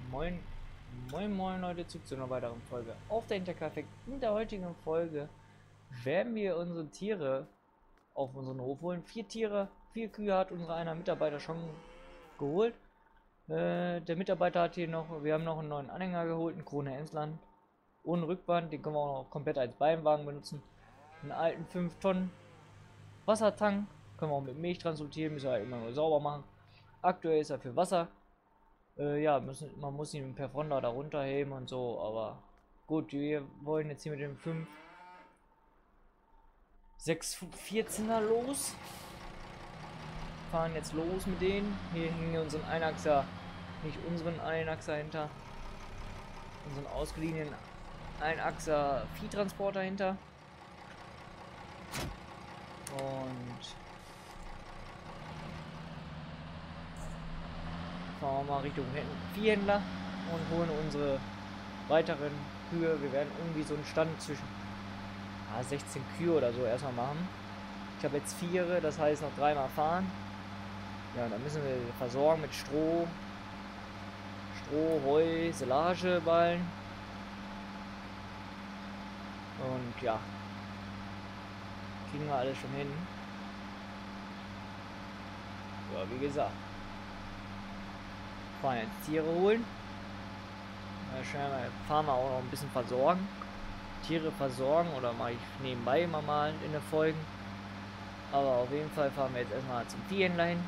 Moin, moin moin Leute, zu einer weiteren Folge auf der Hinterkaffee. In der heutigen Folge werden wir unsere Tiere auf unseren Hof holen. 4 Tiere, 4 Kühe hat unser einer Mitarbeiter schon geholt. Der Mitarbeiter hat hier noch, wir haben noch einen neuen Anhänger geholt, einen Krone Emsland. Ohne Rückwand, den können wir auch noch komplett als Beinwagen benutzen. Einen alten 5 Tonnen Wassertank, können wir auch mit Milch transportieren, müssen wir halt immer nur sauber machen. Aktuell ist er für Wasser. Ja, man muss ihn per Fronda da runterheben und so, aber gut, wir wollen jetzt hier mit dem 5, 6, 14er los. Fahren jetzt los mit denen. Hier hängen wir unseren Einachser, nicht unseren Einachser hinter, unseren ausgeliehenen Einachser Viehtransporter hinter. Und fahren wir mal Richtung Viehhändler und holen unsere weiteren Kühe. Wir werden irgendwie so einen Stand zwischen 16 Kühe oder so erstmal machen. Ich habe jetzt 4, das heißt noch 3-mal fahren. Ja, dann müssen wir versorgen mit Stroh, Heu, Silageballen. Und ja, kriegen wir alles schon hin. Ja, wie gesagt, fahren jetzt Tiere holen. Fahren wir auch noch ein bisschen versorgen. Tiere versorgen oder mache ich nebenbei immer mal in den Folgen. Aber auf jeden Fall fahren wir jetzt erstmal zum Viehhändler hin.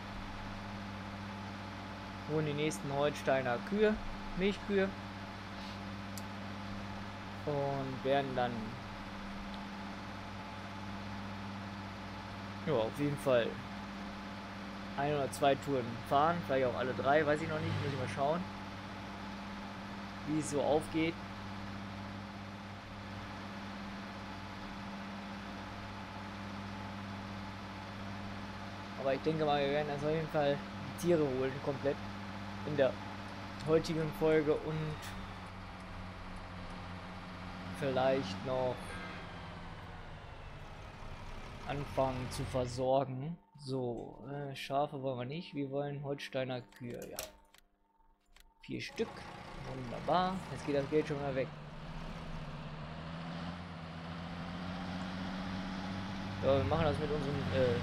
Holen die nächsten Holsteiner Kühe, Milchkühe. Und werden dann ja, auf jeden Fall 1 oder 2 Touren fahren. Vielleicht auch alle 3, weiß ich noch nicht. Muss ich mal schauen, wie es so aufgeht. Aber ich denke mal, wir werden also auf jeden Fall die Tiere holen, komplett in der heutigen Folge und vielleicht noch anfangen zu versorgen. So, Schafe wollen wir nicht, wir wollen Holsteiner Kühe, ja. 4 Stück, wunderbar. Jetzt geht das Geld schon mal weg. Ja, wir machen das mit unserem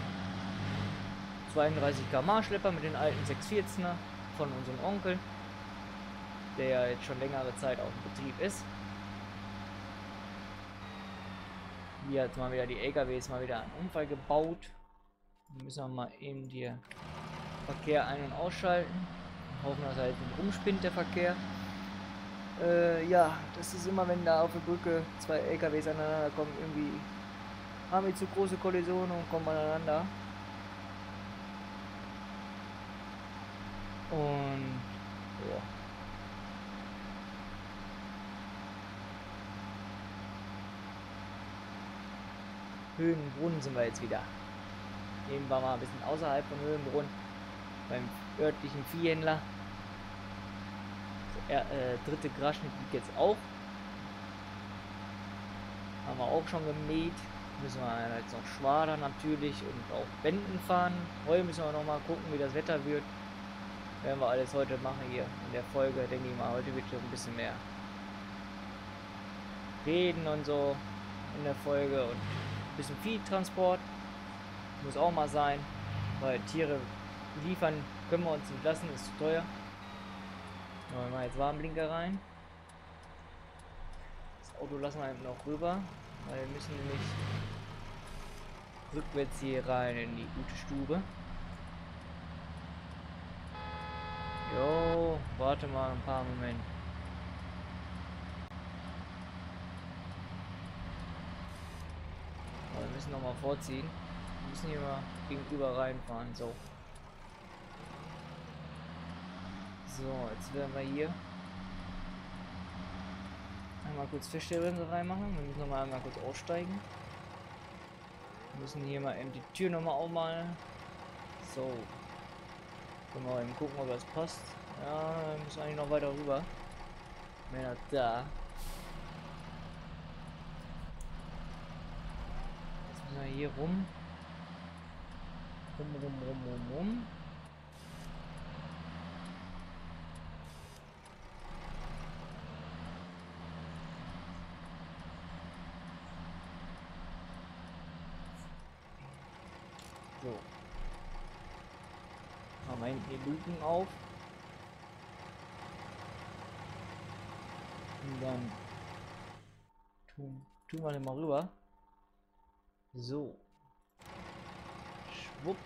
32 km Schlepper mit den alten 614er von unserem Onkel, der jetzt schon längere Zeit auf dem Betrieb ist. Hier hat mal wieder die LKWs mal wieder einen Unfall gebaut. Da müssen wir mal eben den Verkehr ein- und ausschalten. Hoffen, dass er jetzt nicht rumspinnt, der Verkehr. Ja, das ist immer, wenn da auf der Brücke 2 LKWs aneinander kommen, irgendwie haben wir zu große Kollisionen und kommen aneinander. Und ja. Höhenbrunn sind wir jetzt wieder. Eben waren wir ein bisschen außerhalb von Höhenbrunn beim örtlichen Viehhändler. Der dritte Grasschnitt liegt jetzt auch. Haben wir auch schon gemäht. Müssen wir jetzt noch schwadern natürlich und auch Wenden fahren. Heute müssen wir noch mal gucken, wie das Wetter wird. Werden wir alles heute machen hier in der Folge, denke ich mal. Heute wird schon ein bisschen mehr reden und so in der Folge und ein bisschen Viehtransport muss auch mal sein, weil Tiere liefern können wir uns nicht lassen, ist zu teuer. Wir machen jetzt Warnblinker rein. Das Auto lassen wir eben noch rüber, weil wir müssen nämlich rückwärts hier rein in die gute Stube. Jo, warte mal ein paar Momente. Wir müssen noch mal vorziehen. Wir müssen hier mal gegenüber reinfahren. So. So, jetzt werden wir hier einmal kurz Feststellbremse reinmachen. Wir müssen noch mal einmal kurz aussteigen. Wir müssen hier mal eben die Tür noch mal aufmalen. So. Können wir eben gucken, ob das passt. Ja, wir müssen eigentlich noch weiter rüber. Mehr da. Jetzt müssen wir hier rum. Rum. So. Machen wir hinten die Luken auf. Und dann tun wir den mal rüber. So. Schwupp.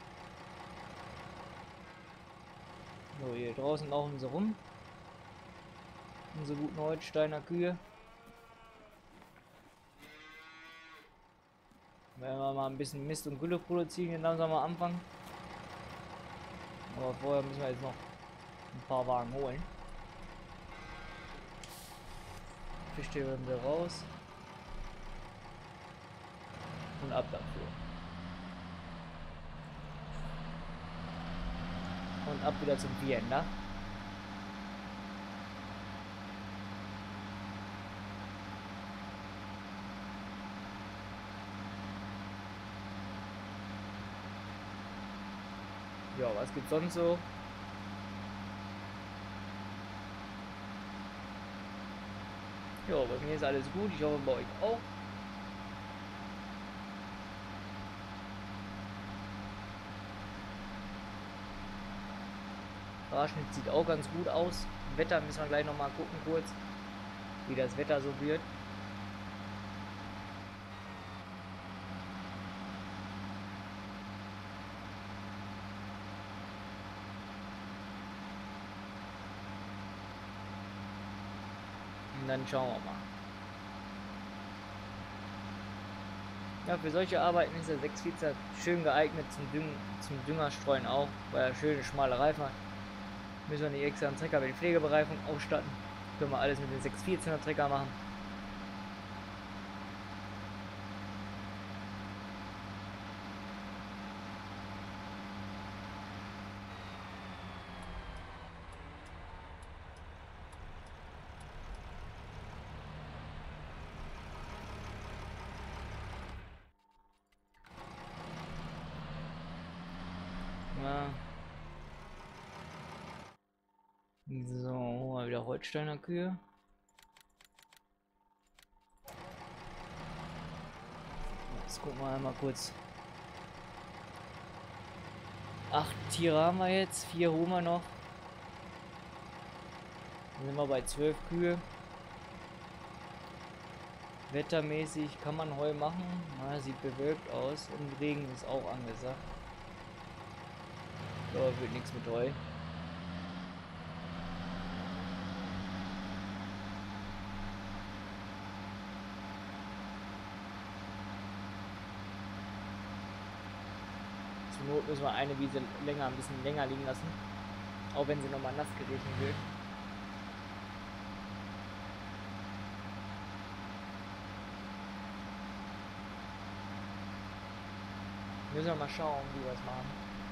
So, hier draußen laufen sie rum. Unsere guten Holsteiner Kühe. Wenn wir mal ein bisschen Mist und Gülle produzieren, hier langsam am Anfang. Aber vorher müssen wir jetzt noch ein paar Wagen holen. Fischstäbe werden wir raus. Und ab dafür. Und ab wieder zum Viehhändler. Ja, was gibt's sonst so? Ja, bei mir ist alles gut. Ich hoffe bei euch auch. Raschnitt sieht auch ganz gut aus. Wetter müssen wir gleich noch mal gucken kurz, wie das Wetter so wird. Und dann schauen wir mal. Ja, für solche Arbeiten ist der 614 schön geeignet zum Düngerstreuen auch, weil er schöne schmale Reifen hat. Müssen wir nicht extra einen Trecker mit Pflegebereifung ausstatten. Können wir alles mit dem 614er Trecker machen. Ja. So, mal wieder Holsteiner Kühe. Jetzt gucken wir einmal kurz. 8 Tiere haben wir jetzt, 4 holen wir noch. Dann sind wir bei 12 Kühe. Wettermäßig kann man Heu machen. Na, sieht bewölkt aus. Und Regen ist auch angesagt. Aber wird nichts mit Heu. Zur Not müssen wir eine Wiese ein bisschen länger liegen lassen. Auch wenn sie nochmal nass geregnet wird. Müssen wir mal schauen, wie wir es machen.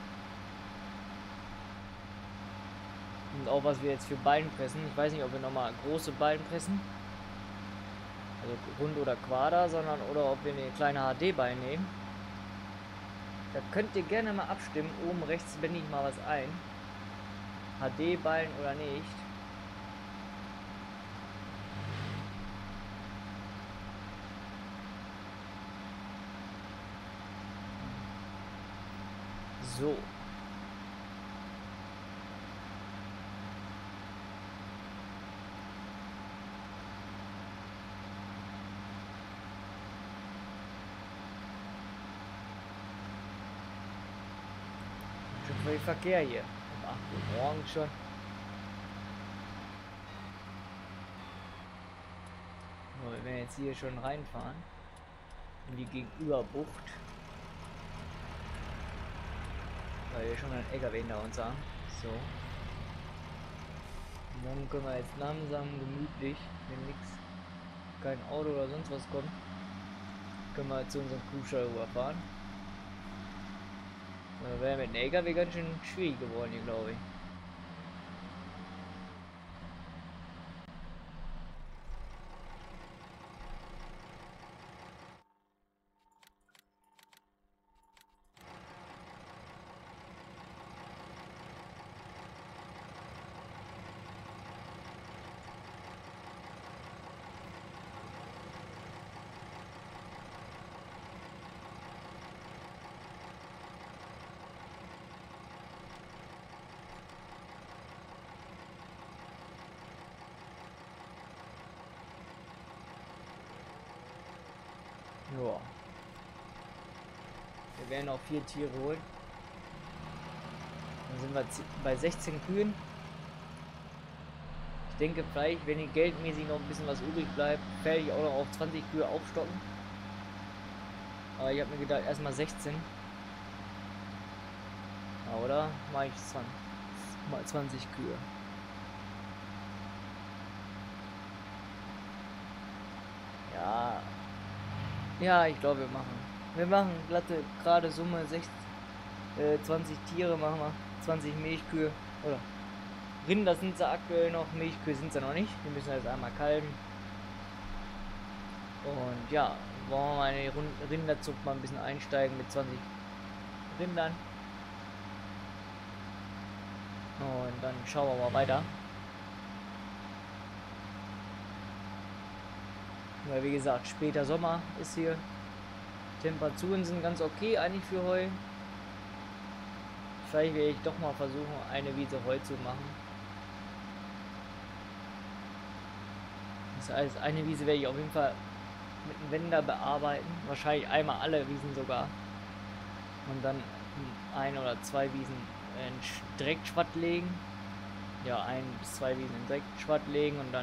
Und auch was wir jetzt für Ballen pressen. Ich weiß nicht, ob wir nochmal große Ballen pressen. Also Rund oder Quader, sondern oder ob wir eine kleine HD-Ballen nehmen. Da könnt ihr gerne mal abstimmen. Oben rechts blende ich mal was ein. HD-Ballen oder nicht. So. Schon voll Verkehr hier. Um 8 Uhr morgens schon. So, wir werden jetzt hier schon reinfahren. In die Gegenüberbucht. Weil wir schon einen LKW hinter uns haben. So. Und dann können wir jetzt langsam, gemütlich, wenn nichts, kein Auto oder sonst was kommt, können wir zu unserem Kuhstall rüberfahren. Wäre mit dem LKW ganz schön schwierig geworden hier, glaube ich. Ja. Wir werden auch 4 Tiere holen. Dann sind wir bei 16 Kühen. Ich denke vielleicht, wenn hier geldmäßig noch ein bisschen was übrig bleibt, werde ich auch noch auf 20 Kühe aufstocken. Aber ich habe mir gedacht, erstmal 16. Ja, oder? Mache ich 20, mal 20 Kühe. Ja. Ja, ich glaube, wir machen glatte, gerade Summe 20 Tiere machen wir. 20 Milchkühe. Oder Rinder sind sie aktuell noch, Milchkühe sind sie noch nicht. Die müssen jetzt einmal kalben. Und ja, wollen wir mal in die Rinderzucht mal ein bisschen einsteigen mit 20 Rindern. Und dann schauen wir mal weiter. Weil wie gesagt, später Sommer ist hier. Temperaturen sind ganz okay eigentlich für Heu. Vielleicht werde ich doch mal versuchen, eine Wiese Heu zu machen. Das heißt, eine Wiese werde ich auf jeden Fall mit einem Wender bearbeiten. Wahrscheinlich einmal alle Wiesen sogar. Und dann ein oder zwei Wiesen in Direktschwatt legen. Ja, 1 bis 2 Wiesen in Direktschwatt legen und dann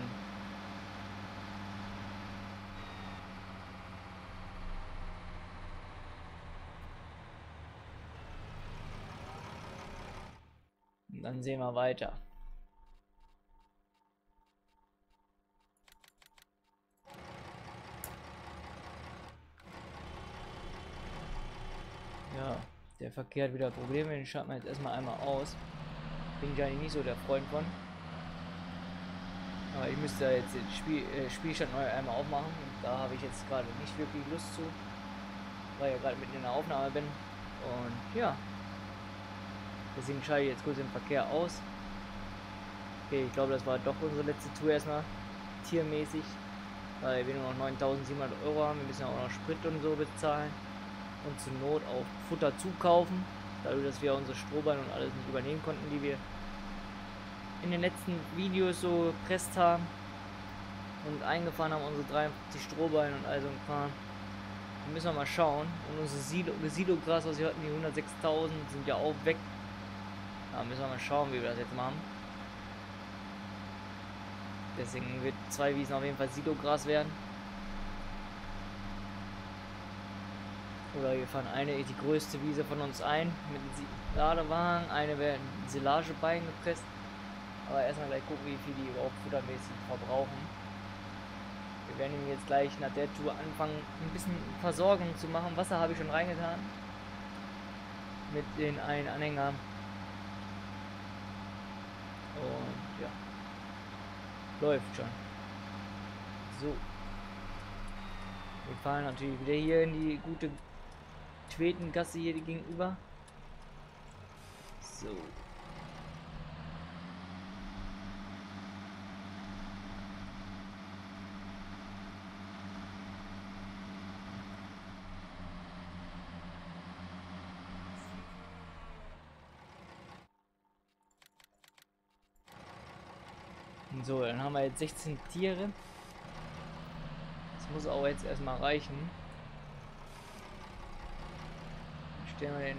sehen wir weiter. Ja, der Verkehr hat wieder Probleme, den schalten wir jetzt erstmal einmal aus. Bin ich eigentlich nicht so der Freund von. Aber ich müsste jetzt den Spielstand neu einmal aufmachen. Da habe ich jetzt gerade nicht wirklich Lust zu, weil ich ja gerade mitten in der Aufnahme bin. Und ja, deswegen schalte ich jetzt kurz den Verkehr aus. Okay, ich glaube, das war doch unsere letzte Tour erstmal tiermäßig, weil wir nur noch 9.700 € haben. Wir müssen ja auch noch Sprit und so bezahlen und zur Not auch Futter zukaufen, dadurch, dass wir unsere Strohballen und alles nicht übernehmen konnten, die wir in den letzten Videos so gepresst haben und eingefahren haben, unsere 53 Strohballen und all so ein Kram. Da müssen wir mal schauen. Und unsere Silogras, was wir hatten, die 106.000, sind ja auch weg. Da müssen wir mal schauen, wie wir das jetzt machen. Deswegen wird 2 Wiesen auf jeden Fall Silogras werden. Oder wir fahren die größte Wiese von uns ein mit dem Ladewagen. Eine werden Silagebein gepresst. Aber erstmal gleich gucken, wie viel die überhaupt futtermäßig verbrauchen. Wir werden ihm jetzt gleich nach der Tour anfangen, ein bisschen Versorgung zu machen. Wasser habe ich schon reingetan. Mit den einen Anhänger. Und ja. Läuft schon. So. Wir fahren natürlich wieder hier in die gute Twetengasse hier gegenüber. So. So, dann haben wir jetzt 16 Tiere. Das muss auch jetzt erstmal reichen. Dann stellen wir den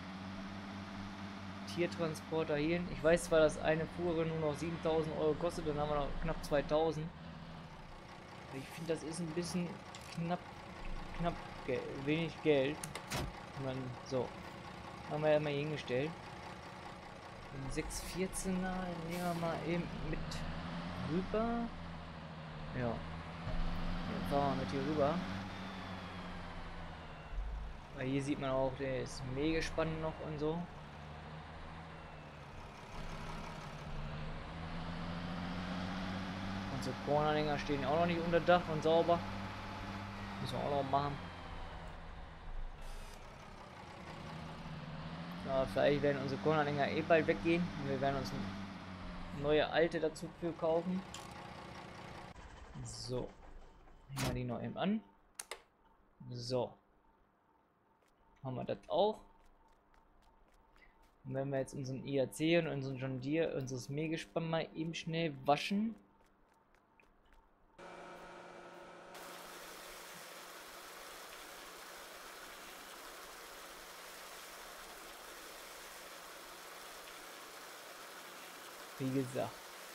Tiertransporter hier hin. Ich weiß zwar, dass eine Fuhre nur noch 7.000 € kostet, dann haben wir noch knapp 2.000. Ich finde, das ist ein bisschen knapp wenig Geld. So, haben wir ja mal hingestellt. Den 614er nehmen wir mal eben mit rüber. Ja, dann fahren wir mit hier rüber. Weil hier sieht man auch, der ist mega spannend noch und so. Unsere Kornanhänger stehen auch noch nicht unter Dach und sauber. Müssen wir auch noch machen. Ja, vielleicht werden unsere Kornanhänger eh bald weggehen. Und wir werden uns neue alte dazu für kaufen. So. Hängen wir die noch eben an. So. Haben wir das auch. Und wenn wir jetzt unseren IAC und unseren John Deere, unseres Mähgespann mal eben schnell waschen. Wie gesagt.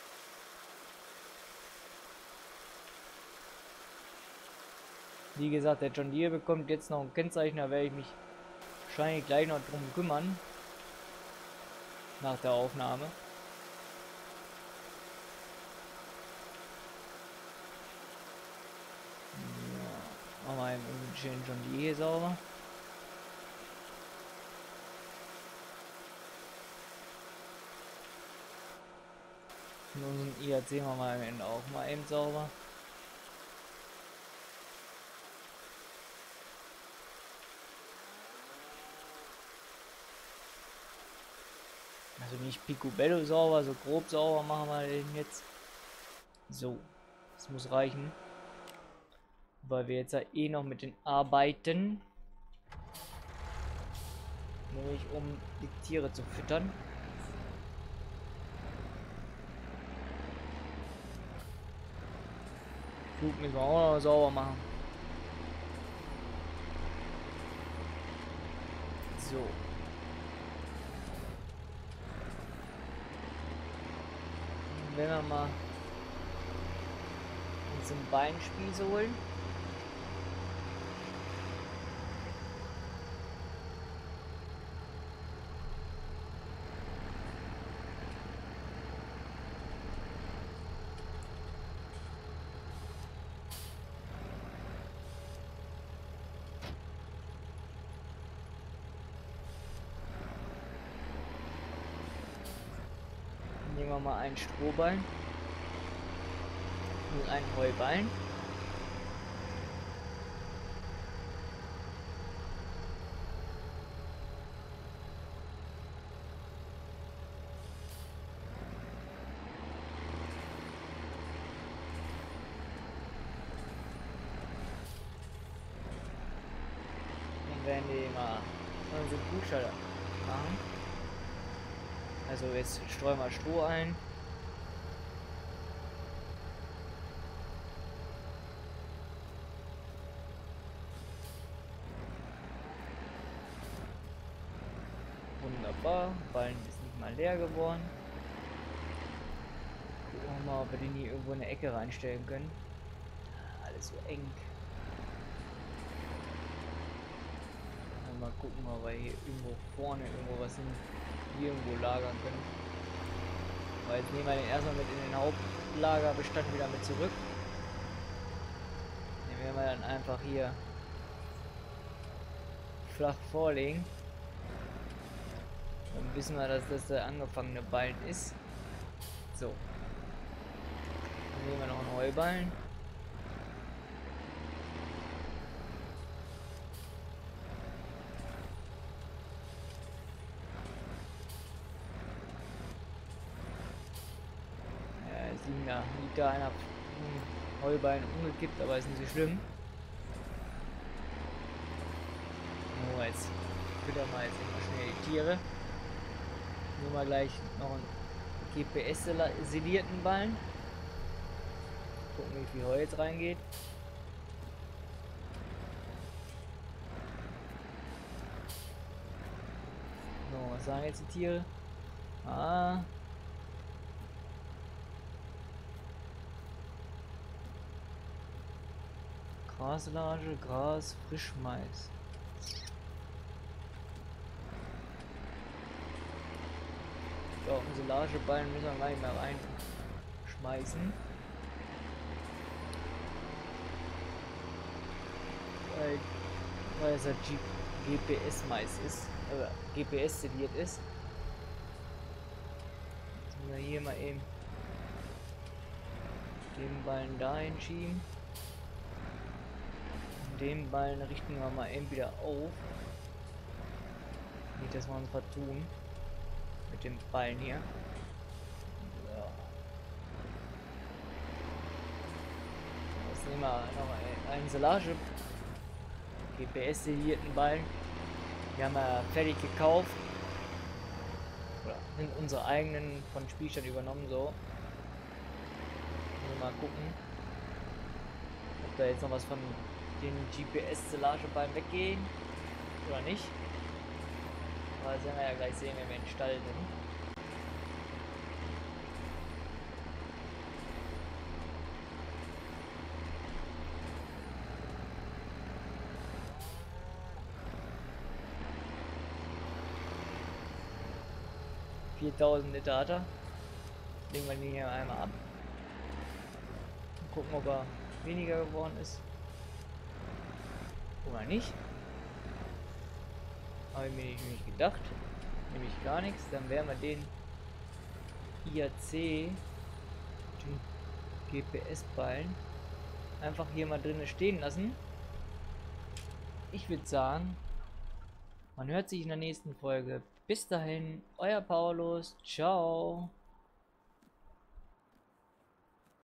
Wie gesagt, der John Deere bekommt jetzt noch ein Kennzeichen, da werde ich mich wahrscheinlich gleich noch drum kümmern. Nach der Aufnahme. Ja, machen wir eben schön John Deere sauber. Und unseren IAC machen wir am Ende auch mal eben sauber. Also nicht picobello sauber, so grob sauber machen wir den jetzt. So, das muss reichen. Weil wir jetzt ja eh noch mit den Arbeiten. Nämlich um die Tiere zu füttern. Flug müssen wir auch noch sauber machen. So. Wenn wir mal uns einen Beinspieß holen. Nehmen wir mal einen Strohballen und einen Heuballen. Dann werden die mal unsere Kuhstall machen. Also jetzt streuen wir Stroh ein. Wunderbar, Ballen ist nicht mal leer geworden. Gucken wir mal, ob wir den hier irgendwo in eine Ecke reinstellen können. Alles so eng. Mal gucken, ob wir hier irgendwo vorne irgendwo was hier irgendwo lagern können. Weil jetzt nehmen wir den erstmal mit in den Hauptlagerbestand wieder mit zurück. Den werden wir dann einfach hier flach vorlegen. Dann wissen wir, dass das der angefangene Ballen ist. So. Dann nehmen wir noch einen Heuballen. Liegt da einer Heuballen umgekippt, aber ist nicht so schlimm. So, jetzt füttern wir jetzt immer schnell die Tiere. Nehmen wir gleich noch einen GPS-sedierten Ballen. Gucken, wie viel Heu jetzt reingeht. So, was sagen jetzt die Tiere? Graslage, Gras, Frischmais. Ja, unsere Lageballen müssen wir gleich mal reinschmeißen. Weil es halt GPS-Mais ist, oder GPS-sediert ist. Jetzt müssen wir hier mal eben den Ballen da hinschieben. Den Ballen richten wir mal eben wieder auf. Nicht, dass wir uns vertun mit dem Ballen hier. So. Jetzt nehmen wir noch einen Silage GPS-sedierten Ballen. Die haben wir fertig gekauft. Oder sind unsere eigenen von Spielstand übernommen, so. Mal gucken, ob da jetzt noch was von den GPS-Silageballen weggehen oder nicht. Aber das werden wir ja gleich sehen, wenn wir in den Stall sind. 4000 Liter hat er. Legen wir den hier einmal ab. Und gucken, ob er weniger geworden ist. Oder nicht. Habe ich mir nicht gedacht. Nämlich gar nichts. Dann werden wir den IAC, den GPS-Ballen, einfach hier mal drinnen stehen lassen. Ich würde sagen, man hört sich in der nächsten Folge. Bis dahin, euer Paulus. Ciao.